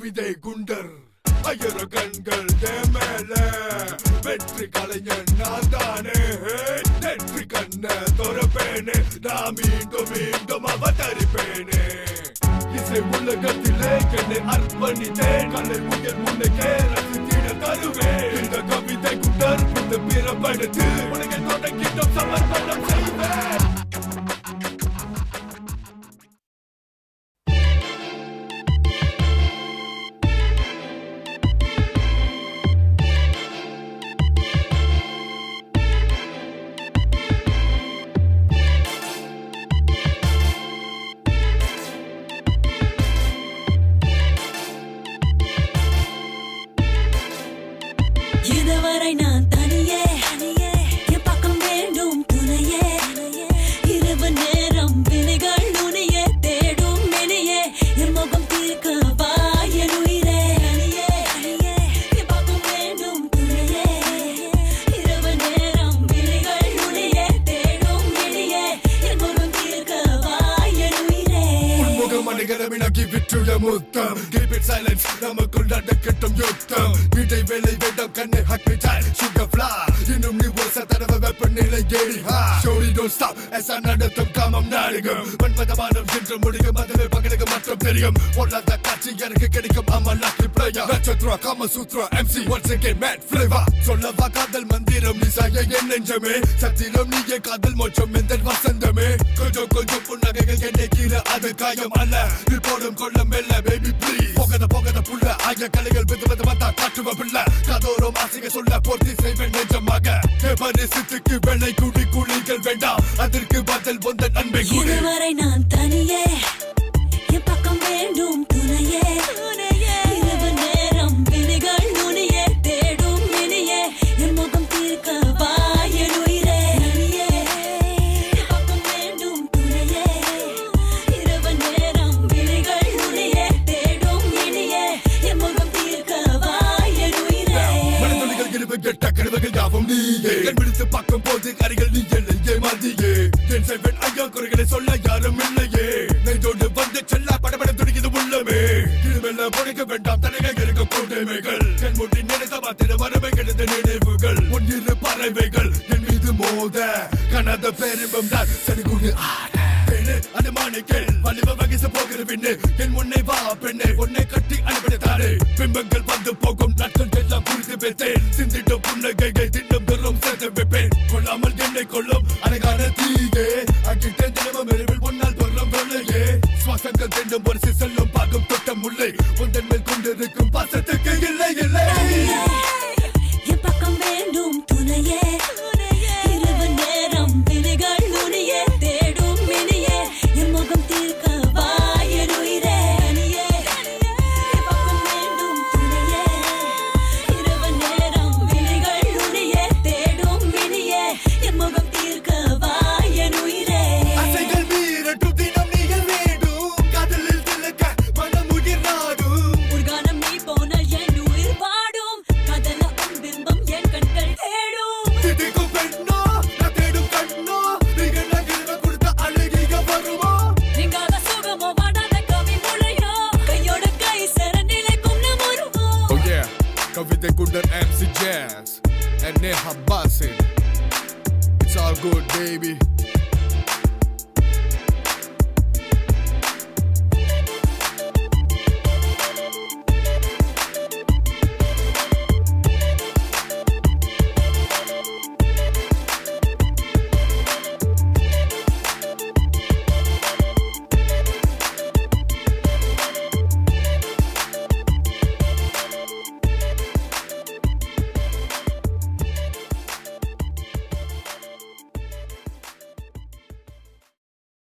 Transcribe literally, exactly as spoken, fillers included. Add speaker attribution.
Speaker 1: கவிதை குண்டர் ஐயர கண்கள் தேமேல வெற்றி கலைஞன் நான் தானே நெற்றி கண்ண தொரப்பேனே நான் மீண்டும் மீண்டும் அவதரிப்பேனே இசை உலகத்திலே என்னை அர்ப்பணித்தேன் கலை உயர் முன்னுக்கே ரசித்திட தருவேன் இந்த கவிதை குண்டர் இந்த பிறப்படுத்து உனக்கு தொடங்கிட்டும் சமர்ப்பணம் செய்வேன்
Speaker 2: இதுவரை நான் தனியே என் பக்கம் வேண்டும் துணையே இரவு நேரம் விழிகள் நுனியே தேடும் மெனியே என் முகம் தீர்க்க வா என் உயிரே என் பக்கம் வேண்டும் துணையே இரவு நேரம் விழிகள் நுனியே தேடும் மெனியே என் முகம் தீர்க்க வா என் உயிரே
Speaker 1: முகம் அணிகரமினாக்கி விற்றுய முத்தம் keep it silence நமக்குள் நடக்கட்டும் யுத்தம் வீட்டை வேலை வேண்டாம் கண்ணை ஹாக்கிட்டாய் sugar fly இன்னும் நீ ஒரு சதரவ வெப்பநிலை ஏறி shorty don't stop எசா நடத்தும் காமம் நாடகம் மன்மதமானம் சென்று முடியும் அதுவே பகலுக்கு மட்டும் தெரியும் பொல்லாத காட்சி எனக்கு கிடைக்கும் ஆமா lucky player நட்சத்திர காம சூத்ரா M C once again mad flavor சொல்லவா காதல் மந்திரம் நீ சாய என் நெஞ்சமே சத்திரம் நீயே காதல் மோட்சம் எந்த வசந்தமே கொஞ்சம் கொஞ்சம் புன்னகைகள் என்னை கீழ அது காயம் அல்ல நீ போடும் கொள்ளம் மெல்ல baby please போகத போகத புள்ள ஆய கலைகள் வித வித வந்தா காட்டுவ பிள்ள கதோரம் ஆசைக சொல்ல போர்த்தி செய்வேன் நெஞ்சமாக பரிசுத்துக்கு வெள்ளை குடி குழிகள் வேண்டாம் அதற்கு பதில் வந்த நன்மை குடி
Speaker 2: இதுவரை நான் தனியே என் பக்கம் வேண்டும் துணையே இரவு நேரம் விழிகள் நுனியே தேடும் மெனியே என் முகம் தீர்க்க வா என் உயிரே என் பக்கம் வேண்டும் துணையே இரவு நேரம் விழிகள் நுனியே தேடும் மெனியே என் முகம் தீர்க்க வா என் உயிரே
Speaker 1: மனதுளிகள் கிருபை கெட்ட கருவகள் யாவும் நீயே கண் விடுத்து பார்க்கும் போது கரிகள் நீ எல்லையே மாதியே என் செய்வன் ஐயா குறைகளை சொல்ல யாரும் இல்லையே நெஞ்சோடு வந்து செல்ல படபட துடிக்குது உள்ளமே இருமெல்ல பொழைக்க வேண்டாம் தலைகள் இருக்க கூட்டமைகள் என் முடி நினைத்த மாத்திர வரவைகள் இந்த நினைவுகள் ஒன்றிரு பறவைகள் என் மீது மோத கனத பேரிம்பம் தான் சனிகுடு ஆட பெண்ணு அனுமானிகள் வலிவ வகிச போகிற பின்னு என் முன்னை வா பெண்ணை உன்னை கட்டி அனுப்பித்தாரே பிம்பங்கள் வந்து போகும் நாட்கள் எல்லாம் புரிந்து வைத்தேன் சிந்திட்டும் புன்னகையை திட்டம் பெறும் சேர்த்து வைப்பேன் கொள்ளாமல் என்னை கொள்ளும் அழகான தீயே அங்கிட்ட தினமும் எரிவில் பொன்னால் பொருளும் வெள்ளையே சுவாசங்கள் திண்டும் ஒரு செல்லும் பாகம் தொட்ட முல்லை உந்தன் மேல் கொண்டிருக்கும் பாசத்துக்கு இல்லை இல்லை
Speaker 2: என் பக்கம் வேண்டும் துணையே இரவு நேரம் விழிகள் நுனியே தேடும் மெனியே என் முகம் தீர்க்க வா என் உயிரே என் பக்கம் வேண்டும் துணையே இரவு நேரம் விழிகள் நுனியே தேடும் மெனியே என் முகம் தீர்க்க வா என் உயிரே
Speaker 1: அசைகள் மீறட்டும் தினம் நீங்கள் வேண்டும் காதலில் திலக்க மனம் உயிராடும்
Speaker 2: உர்கானம் நீ போனால் என் உயிர் பாடும் கதல உன் பிம்பம் என் கண்கள் தேடும்
Speaker 1: திதிக்கும் பெண்ணோ நான் தேடும் கண்ணோ நீங்கள் நகிழ்வ கொடுத்த அழகிய வருமோ
Speaker 2: நீங்காத சுகமோ வாடாத கவி முளையோ கையோட கை சேர நிலைக்கும் நம் உருவம்
Speaker 1: Oh yeah, கவிதை குண்டர் M C Jazz and Neha Basin. It's all good, baby.